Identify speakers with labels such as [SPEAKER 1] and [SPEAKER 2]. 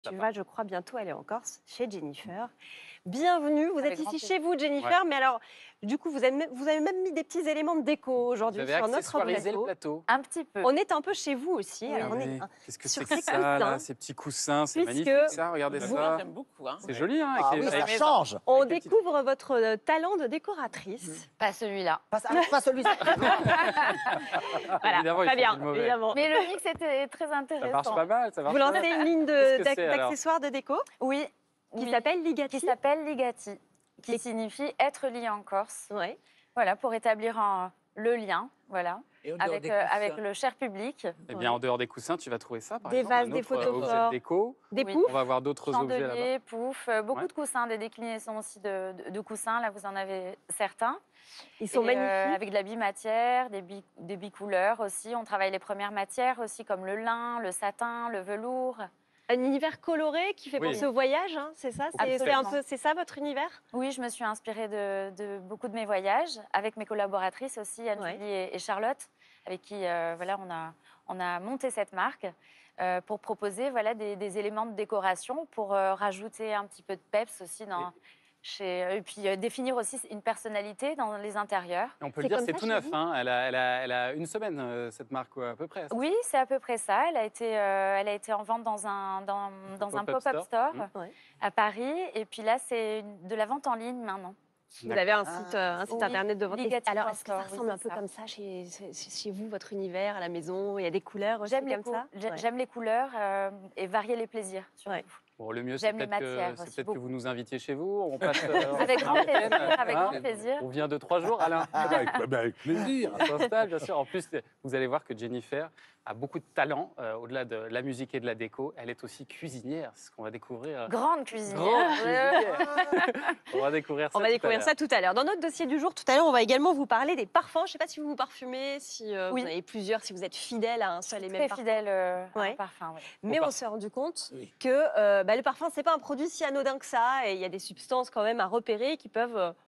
[SPEAKER 1] Tu vas, je crois, bientôt aller en Corse chez Jennifer. Bienvenue, vous
[SPEAKER 2] Avec
[SPEAKER 1] êtes
[SPEAKER 2] grand
[SPEAKER 1] ici
[SPEAKER 2] plaisir.
[SPEAKER 1] chez vous, Jennifer,
[SPEAKER 3] Ouais.
[SPEAKER 1] mais alors, du coup, vous avez même mis des petits éléments de déco
[SPEAKER 3] Vous
[SPEAKER 1] aujourd'hui
[SPEAKER 3] avez
[SPEAKER 1] sur notre
[SPEAKER 3] accessoirisé le
[SPEAKER 1] plateau.
[SPEAKER 3] plateau.
[SPEAKER 2] Un petit peu.
[SPEAKER 1] On est un peu chez vous aussi.
[SPEAKER 2] Oui.
[SPEAKER 1] Alors, on est
[SPEAKER 3] Oui. Qu'est-ce que
[SPEAKER 1] sur
[SPEAKER 3] c'est que
[SPEAKER 1] ces
[SPEAKER 3] ça, là,
[SPEAKER 1] coussins,
[SPEAKER 3] ces petits coussins, c'est
[SPEAKER 1] puisque
[SPEAKER 3] magnifique ça, regardez
[SPEAKER 1] vous-
[SPEAKER 3] ça.
[SPEAKER 4] J'aime beaucoup. Hein.
[SPEAKER 3] C'est joli, hein,
[SPEAKER 5] Ah
[SPEAKER 3] avec
[SPEAKER 5] oui,
[SPEAKER 3] les-
[SPEAKER 5] ça
[SPEAKER 3] avec-
[SPEAKER 5] change.
[SPEAKER 1] on
[SPEAKER 3] les petites-
[SPEAKER 1] découvre votre talent de décoratrice.
[SPEAKER 2] Pas celui-là.
[SPEAKER 5] Pas celui-ci.
[SPEAKER 1] Voilà,
[SPEAKER 3] Évidemment, il
[SPEAKER 1] très
[SPEAKER 3] faut
[SPEAKER 1] bien,
[SPEAKER 3] du mauvais.
[SPEAKER 1] évidemment.
[SPEAKER 2] Mais le mix était très
[SPEAKER 3] Ça
[SPEAKER 2] intéressant.
[SPEAKER 3] marche pas mal, ça marche
[SPEAKER 1] Vous
[SPEAKER 3] pas
[SPEAKER 1] lancez
[SPEAKER 3] mal.
[SPEAKER 1] une ligne
[SPEAKER 3] Qu'est-ce que c'est, alors
[SPEAKER 1] d'accessoires de déco
[SPEAKER 2] Oui.
[SPEAKER 1] qui
[SPEAKER 2] oui.
[SPEAKER 1] s'appelle Ligati.
[SPEAKER 2] Qui s'appelle Ligati, qui signifie être lié en Corse.
[SPEAKER 1] Ouais.
[SPEAKER 2] Voilà, pour établir le lien, voilà,
[SPEAKER 4] Et en dehors
[SPEAKER 2] avec,
[SPEAKER 4] des coussins.
[SPEAKER 2] avec le cher public.
[SPEAKER 3] Eh bien, en dehors des coussins, tu vas trouver ça, par
[SPEAKER 1] Des
[SPEAKER 3] exemple,
[SPEAKER 1] vases,
[SPEAKER 3] un
[SPEAKER 1] des
[SPEAKER 3] autre
[SPEAKER 1] photos
[SPEAKER 3] objet
[SPEAKER 1] forts.
[SPEAKER 3] de déco.
[SPEAKER 1] Des
[SPEAKER 2] Oui.
[SPEAKER 1] poufs.
[SPEAKER 3] On va voir d'autres objets là-bas.
[SPEAKER 2] Chandeliers, poufs, beaucoup
[SPEAKER 3] Ouais.
[SPEAKER 2] de coussins, des déclinaisons aussi de coussins. Là, vous en avez certains.
[SPEAKER 1] Ils sont
[SPEAKER 2] Et,
[SPEAKER 1] magnifiques.
[SPEAKER 2] avec de la bimatière, des bicouleurs aussi. On travaille les premières matières aussi, comme le lin, le satin, le velours.
[SPEAKER 1] Un univers coloré qui fait
[SPEAKER 3] Oui.
[SPEAKER 1] penser au voyage, hein, c'est ça
[SPEAKER 2] Absolument.
[SPEAKER 1] C'est ça votre univers?
[SPEAKER 2] Oui, je me suis inspirée de beaucoup de mes voyages, avec mes collaboratrices aussi, Anne-Julie et Charlotte, avec qui voilà, on a monté cette marque pour proposer voilà, des éléments de décoration, pour rajouter un petit peu de peps aussi et puis définir aussi une personnalité dans les intérieurs.
[SPEAKER 3] Et on peut
[SPEAKER 1] C'est
[SPEAKER 3] le dire,
[SPEAKER 1] comme
[SPEAKER 3] c'est
[SPEAKER 1] ça
[SPEAKER 3] tout
[SPEAKER 1] chez
[SPEAKER 3] neuf.
[SPEAKER 1] vous
[SPEAKER 3] Hein. Elle a une semaine, cette marque, quoi, à peu près.
[SPEAKER 2] Oui, c'est à peu près ça. Elle a été en vente dans un pop-up store
[SPEAKER 3] Mmh.
[SPEAKER 1] Ouais.
[SPEAKER 2] à Paris. Et puis là, c'est de la vente en ligne maintenant.
[SPEAKER 1] Vous avez un site
[SPEAKER 2] Oui,
[SPEAKER 1] internet de vente.
[SPEAKER 2] Ligati
[SPEAKER 1] Alors, est-ce que ça
[SPEAKER 2] Store, oui,
[SPEAKER 1] ressemble un
[SPEAKER 2] c'est
[SPEAKER 1] peu
[SPEAKER 2] ça.
[SPEAKER 1] comme ça chez vous, votre univers, à la maison? Il y a des couleurs aussi
[SPEAKER 2] J'aime les,
[SPEAKER 1] comme ça? Ouais.
[SPEAKER 2] j'aime les couleurs et varier les plaisirs. surtout.
[SPEAKER 1] Ouais.
[SPEAKER 3] Bon, le mieux, c'est
[SPEAKER 2] J'aime les
[SPEAKER 3] peut-être
[SPEAKER 2] matières
[SPEAKER 3] que,
[SPEAKER 2] aussi,
[SPEAKER 3] c'est peut-être que
[SPEAKER 2] beaucoup.
[SPEAKER 3] vous nous invitiez chez vous. On passe,
[SPEAKER 2] Avec grand plaisir, avec
[SPEAKER 3] Hein.
[SPEAKER 2] grand plaisir.
[SPEAKER 3] On vient de 3 jours, Alain.
[SPEAKER 5] Avec plaisir.
[SPEAKER 3] On s'installe, bien sûr. En plus, vous allez voir que Jennifer a beaucoup de talent, au-delà de la musique et de la déco. Elle est aussi cuisinière, c'est ce qu'on va découvrir.
[SPEAKER 2] Grande cuisinière.
[SPEAKER 3] Grande cuisinière. On va découvrir ça.
[SPEAKER 1] On va
[SPEAKER 3] tout à
[SPEAKER 1] découvrir
[SPEAKER 3] l'heure.
[SPEAKER 1] ça tout à l'heure. Dans notre dossier du jour, tout à l'heure, on va également vous parler des parfums. Je ne sais pas si vous vous parfumez, si
[SPEAKER 2] Oui.
[SPEAKER 1] vous en avez plusieurs, si vous êtes fidèle à un seul et même
[SPEAKER 2] Très
[SPEAKER 1] parfum.
[SPEAKER 2] fidèle à
[SPEAKER 1] Ouais.
[SPEAKER 2] un parfum. Oui.
[SPEAKER 1] Mais
[SPEAKER 3] Au
[SPEAKER 1] on s'est rendu compte
[SPEAKER 4] Oui.
[SPEAKER 1] que le parfum, c'est pas un produit si anodin que ça. Et il y a des substances quand même à repérer qui peuvent